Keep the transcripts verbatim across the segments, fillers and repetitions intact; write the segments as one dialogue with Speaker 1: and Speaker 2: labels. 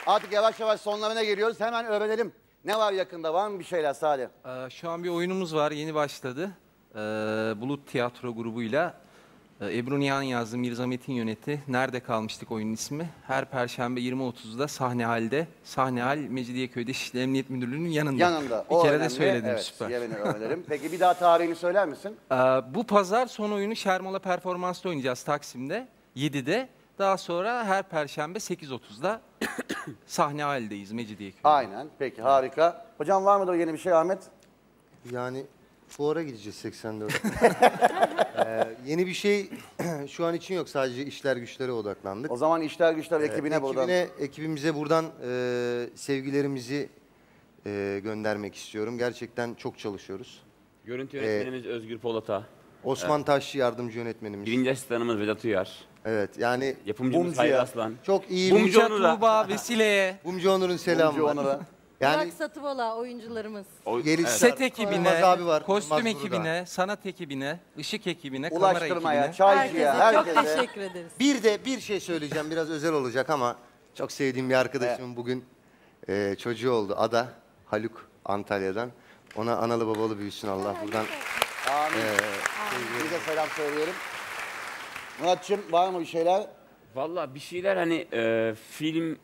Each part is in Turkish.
Speaker 1: Artık yavaş yavaş sonlarına geliyoruz. Hemen öğrenelim. Ne var yakında? Var mı bir şeyler Salih?
Speaker 2: Ee, şu an bir oyunumuz var. Yeni başladı. Ee, Bulut Tiyatro grubuyla. Ee, Ebru Nihan yazdı, Mirza Metin yöneti. Nerede kalmıştık oyunun ismi? Her Perşembe yirmi otuzda sahne halde. Sahne hal Mecidiyeköy'de Şişli Emniyet Müdürlüğü'nün yanında.
Speaker 1: Yanında.
Speaker 2: Bir
Speaker 1: o
Speaker 2: kere
Speaker 1: önemli.
Speaker 2: de söyledim,
Speaker 1: evet,
Speaker 2: süper.
Speaker 1: Yerini öğrenelim. Peki bir daha tarihini söyler misin?
Speaker 2: Ee, bu pazar son oyunu Şermola Performans'ta oynayacağız Taksim'de. yedide. Daha sonra her Perşembe sekiz otuzda sahne haldeyiz Mecidiyeköy'de.
Speaker 1: Aynen. Peki harika. Hocam var mıdır yeni bir şey Ahmet?
Speaker 3: Yani fuara gideceğiz seksen dört. ee, yeni bir şey şu an için yok. Sadece işler güçlere odaklandık.
Speaker 1: O zaman işler güçler ekibine
Speaker 3: Ee,
Speaker 1: buradan.
Speaker 3: ekibine, ekibimize buradan e, sevgilerimizi e, göndermek istiyorum. Gerçekten çok çalışıyoruz.
Speaker 4: Görüntü yönetmenimiz Özgür Polat'a.
Speaker 3: Osman Taşçı yardımcı yönetmenimiz.
Speaker 4: Birinci asistanımız Vedat Uyar.
Speaker 3: Evet yani
Speaker 4: Yapımcımız
Speaker 1: Bumcu
Speaker 4: Hayri
Speaker 1: ya.
Speaker 4: Aslan.
Speaker 3: çok iyi
Speaker 4: Bumcu
Speaker 3: bir...
Speaker 2: Bumcu
Speaker 4: Onur'a.
Speaker 2: Tuğba Vesile'ye,
Speaker 3: Bumcu Onur'un selamı
Speaker 1: Bumcu
Speaker 3: var.
Speaker 1: Onur'a.
Speaker 3: Yani
Speaker 5: Burak Satıvola oyuncularımız.
Speaker 4: O,
Speaker 3: Yeliz-
Speaker 4: evet.
Speaker 2: set ekibine,
Speaker 3: Yılmaz abi var,
Speaker 2: kostüm
Speaker 3: Yılmaz Buru'da.
Speaker 2: ekibine, sanat ekibine, ışık ekibine, kamera
Speaker 1: Ulaştırmaya,
Speaker 2: ekibine.
Speaker 1: çaycıya,
Speaker 5: Herkese çok
Speaker 1: herkese.
Speaker 5: teşekkür ederiz.
Speaker 3: bir de bir şey söyleyeceğim, biraz özel olacak ama çok sevdiğim bir arkadaşımın bugün e, çocuğu oldu. Ada, Haluk, Antalya'dan. Ona analı babalı büyüsün Allah buradan.
Speaker 1: Amin. Biz de selam söyleyelim. Muratçım var mı bir şeyler?
Speaker 4: Valla bir şeyler hani e, film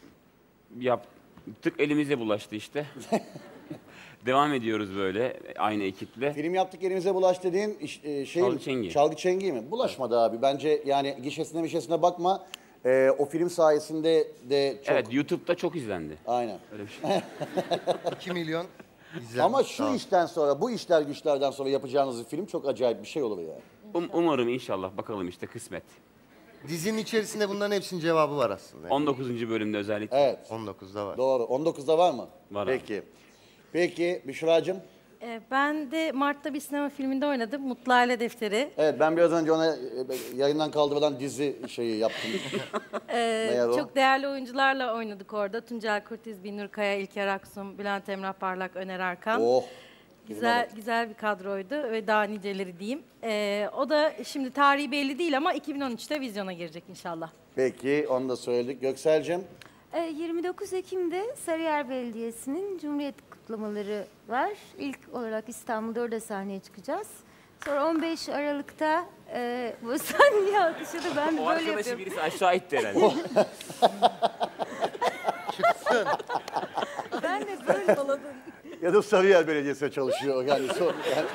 Speaker 4: yaptık elimize bulaştı işte. Devam ediyoruz böyle aynı ekiple.
Speaker 1: Film yaptık elimize bulaş dediğin iş- e, şey
Speaker 4: Çalgı
Speaker 1: mi?
Speaker 4: Çengi.
Speaker 1: Çalgı Çengi mi? Bulaşmadı abi. Bence yani gişesine mişesine bakma. E, o film sayesinde de çok.
Speaker 4: Evet YouTube'da çok izlendi.
Speaker 1: Aynen.
Speaker 4: Öyle bir şey.
Speaker 3: iki milyon izlenmiş.
Speaker 1: Ama şu
Speaker 3: Sağ ol.
Speaker 1: işten sonra, bu işler güçlerden sonra yapacağınız bir film çok acayip bir şey olur yani.
Speaker 4: Um, umarım inşallah bakalım işte kısmet.
Speaker 3: Dizinin içerisinde bunların hepsinin cevabı var aslında.
Speaker 4: on dokuzuncu bölümde özellikle.
Speaker 1: Evet.
Speaker 3: on dokuzda var.
Speaker 1: Doğru. on dokuzda var mı?
Speaker 4: Var abi.
Speaker 1: Peki. Peki Büşra'cığım.
Speaker 5: Ee, ben de Mart'ta bir sinema filminde oynadım. Mutlu Aile Defteri.
Speaker 1: Evet ben biraz önce ona e, yayından kaldırılan dizi şeyi yaptım.
Speaker 5: Ee,
Speaker 1: Meğer o.
Speaker 5: çok değerli oyuncularla oynadık orada. Tuncel Kurtiz, Binur Kaya, İlker Aksun, Bülent Emrah Parlak, Öner Arkan.
Speaker 1: Oh.
Speaker 5: Güzel güzel bir kadroydu ve daha niceleri diyeyim. Ee, o da şimdi tarihi belli değil ama iki bin on üçte vizyona girecek inşallah.
Speaker 1: Peki onu da söyledik. Göksel'cim.
Speaker 6: E, yirmi dokuz Ekim'de Sarıyer Belediyesi'nin Cumhuriyet kutlamaları var. İlk olarak İstanbul'da orada sahneye çıkacağız. Sonra on beş Aralık'ta e, bu sahneyi alkışladı. Ben
Speaker 4: O
Speaker 6: böyle
Speaker 4: arkadaşı
Speaker 6: yapıyorum.
Speaker 4: birisi aşağı itti herhalde.
Speaker 5: Ben de böyle doladım.
Speaker 1: Ya da Sarıyer Belediyesi'ne çalışıyor. Yani sor. Yani.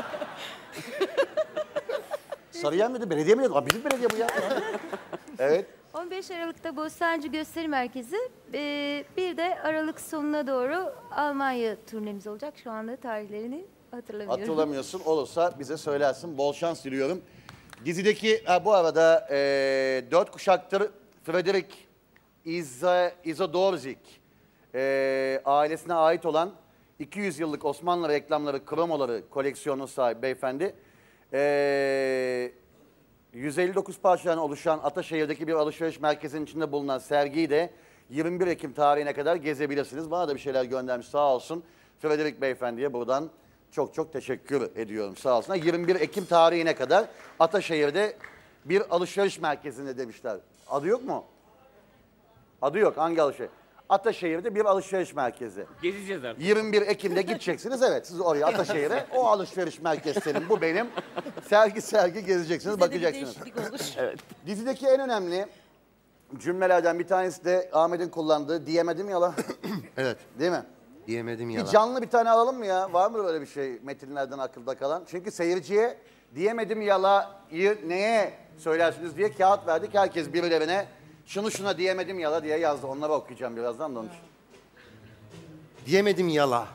Speaker 1: Sarıyer miydi? Belediye miydi? Aa, bizim belediye bu ya. Evet.
Speaker 6: on beş Aralık'ta Bostancı Gösteri Merkezi. E, bir de Aralık sonuna doğru Almanya turnemiz olacak. Şu anda tarihlerini hatırlamıyorum.
Speaker 1: Hatırlamıyorsun. Olursa bize söylersin. Bol şans diliyorum. Dizideki, ha, bu arada e, dört kuşaktır Frederick Iza, Izodorzik e, ailesine ait olan iki yüz yıllık Osmanlı reklamları, kromoları koleksiyonu sahibi beyefendi. E, yüz elli dokuz parçadan oluşan Ataşehir'deki bir alışveriş merkezinin içinde bulunan sergiyi de yirmi bir Ekim tarihine kadar gezebilirsiniz. Bana da bir şeyler göndermiş sağ olsun. Frederick Beyefendi'ye buradan çok çok teşekkür ediyorum sağ olsunlar. yirmi bir Ekim tarihine kadar Ataşehir'de bir alışveriş merkezinde demişler. Adı yok mu? Adı yok. Hangi alışveriş? Ataşehir'de bir alışveriş merkezi.
Speaker 4: Gezeceğiz artık.
Speaker 1: yirmi bir Ekim'de gideceksiniz. Evet siz oraya Ataşehir'e o alışveriş merkezi senin bu benim. Sergi sergi gezeceksiniz,
Speaker 5: Bize de bir
Speaker 1: bakacaksınız.
Speaker 5: değişiklik olur.
Speaker 1: Dizideki en önemli cümlelerden bir tanesi de Ahmet'in kullandığı diyemedim yala.
Speaker 3: Evet,
Speaker 1: Değil mi?
Speaker 3: diyemedim
Speaker 1: Bir
Speaker 3: yalan.
Speaker 1: canlı bir tane alalım mı ya? Var mı öyle bir şey metinlerden akılda kalan? Çünkü seyirciye diyemedim yalayı neye söylersiniz diye kağıt verdik. Herkes birilerine şunu şuna diyemedim yala diye yazdı. Onları okuyacağım birazdan da onun için.
Speaker 3: Diyemedim yala.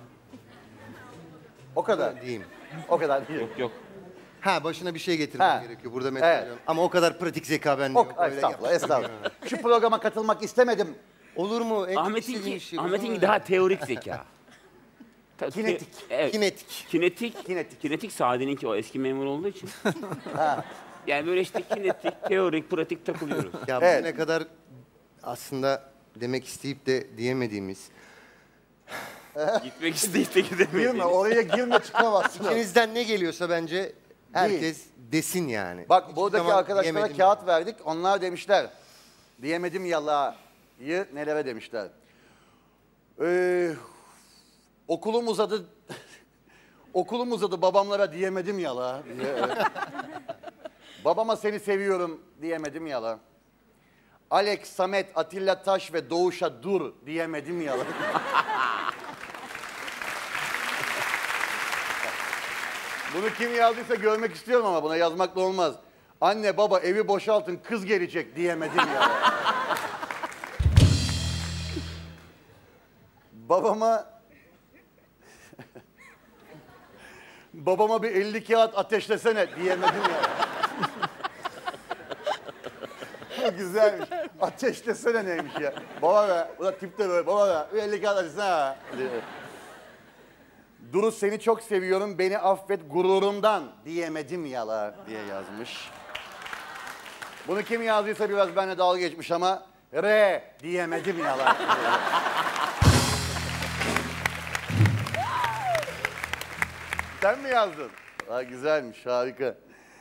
Speaker 1: O kadar.
Speaker 3: Diyeyim.
Speaker 1: O kadar değil.
Speaker 4: Yok yok.
Speaker 3: Ha başına bir şey getirmem
Speaker 1: Ha.
Speaker 3: gerekiyor. Burada metin
Speaker 1: Evet.
Speaker 3: veriyorum. Ama o kadar pratik zeka bende
Speaker 1: O,
Speaker 3: yok. Öyle
Speaker 1: estağfurullah,
Speaker 3: yap-
Speaker 1: estağfurullah. Şu programa katılmak istemedim.
Speaker 3: Olur mu? En çok istediğim
Speaker 4: Ahmet'inki
Speaker 3: şey.
Speaker 4: Ahmet'inki daha teorik zeka. Ta-
Speaker 1: Kinetik.
Speaker 4: Evet.
Speaker 3: Kinetik.
Speaker 4: Kinetik.
Speaker 1: Kinetik.
Speaker 4: Kinetik Sadi'ninki o eski memur olduğu için. Yani böyle işte kinetik, teorik, pratik takılıyoruz.
Speaker 3: Ya
Speaker 1: Evet.
Speaker 3: bugüne kadar aslında demek isteyip de diyemediğimiz.
Speaker 4: Gitmek isteyip de
Speaker 1: Girme
Speaker 4: gidemediğimiz.
Speaker 1: oraya girme çıkamazsın.
Speaker 3: İçinizden ne geliyorsa bence herkes desin yani.
Speaker 1: Bak
Speaker 3: Hiçbir
Speaker 1: buradaki
Speaker 3: zaman
Speaker 1: arkadaşlara
Speaker 3: diyemedim.
Speaker 1: kağıt verdik. Onlar demişler. Diyemedim yala nelere demişler. Ee, okulum uzadı, okulum uzadı babamlara diyemedim ya la. Diye, evet. Babama seni seviyorum diyemedim ya la. Alex, Samet, Atilla Taş ve Doğuş'a dur diyemedim ya la. Bunu kim yazdıysa görmek istiyorum ama buna yazmakla olmaz. Anne baba evi boşaltın kız gelecek diyemedim ya. Babama babama bir elli kağıt ateşlesene diyemedim ya. Güzelmiş. Ateşlesene neymiş ya. Baba be. Bu da tipte böyle. Baba be. Bir elli kağıt ateşlesene. Duru seni çok seviyorum. Beni affet gururumdan diyemedim yala diye yazmış. Bunu kim yazdıysa biraz benimle dalga geçmiş ama re diyemedim yala. Sen mi yazdın? Ha, güzelmiş, harika.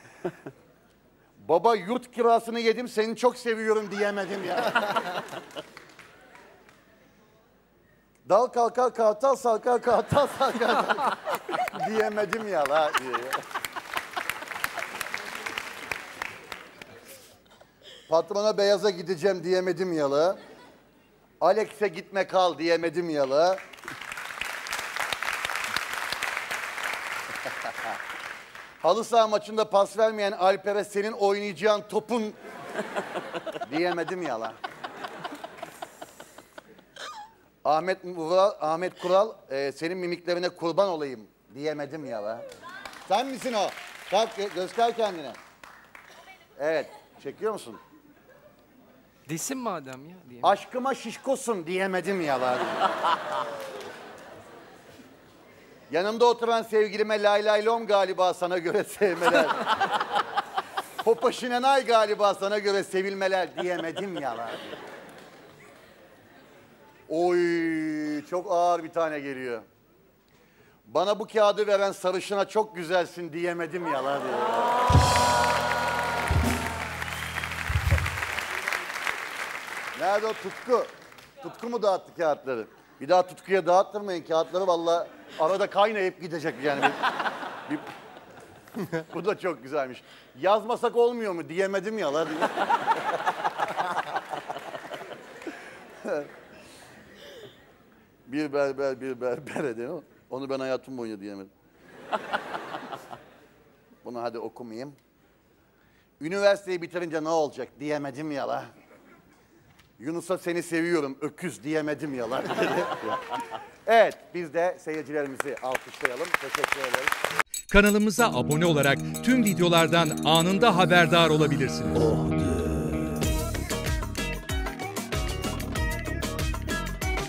Speaker 1: Baba yurt kirasını yedim, seni çok seviyorum diyemedim ya. Dal kalkar kartal sarkar kartal sarkar diyemedim ya la diye. Patrona beyaza gideceğim diyemedim ya la. Alex'e gitme kal diyemedim ya la. Halı saha maçında pas vermeyen Alper'e senin oynayacağın topun diyemedim ya lan. Ahmet Vural, Ahmet Kural, e, senin mimiklerine kurban olayım diyemedim ya lan. Sen misin o? Kalk gö- göster kendini. Evet, çekiyor musun?
Speaker 2: Desin madem ya. Diye.
Speaker 1: Aşkıma şişkosun diyemedim ya lan. Yanımda oturan sevgilime lay lay lom galiba sana göre sevmeler. Popa şinenay galiba sana göre sevilmeler diyemedim ya lan. Oy çok ağır bir tane geliyor. Bana bu kağıdı veren sarışına çok güzelsin diyemedim ya lan. Nerede o Tutku? Tutku mu dağıttı kağıtları? Bir daha Tutku'ya dağıttırmayın kağıtları vallahi arada kaynayıp gidecek yani. Bir, bir... Bu da çok güzelmiş. Yazmasak olmuyor mu diyemedim ya lan. Bir berber bir berber değil mi? Onu ben hayatım boyunca diyemedim. Bunu hadi okumayayım. Üniversiteyi bitirince ne olacak diyemedim ya la. Yunus'a seni seviyorum öküz diyemedim ya la. Evet biz de seyircilerimizi alkışlayalım. Teşekkür ederiz.
Speaker 7: Kanalımıza abone olarak tüm videolardan anında haberdar olabilirsiniz.
Speaker 8: Oh,